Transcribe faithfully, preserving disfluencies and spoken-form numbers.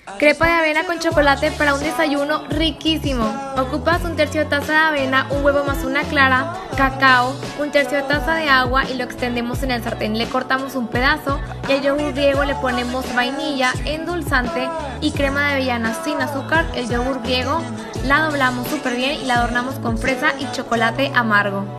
Crepa de avena con chocolate para un desayuno riquísimo. Ocupas un tercio de taza de avena, un huevo más una clara, cacao, un tercio de taza de agua y lo extendemos en el sartén. Le cortamos un pedazo y al yogur griego le ponemos vainilla, endulzante y crema de avellanas sin azúcar. El yogur griego la doblamos súper bien y la adornamos con fresa y chocolate amargo.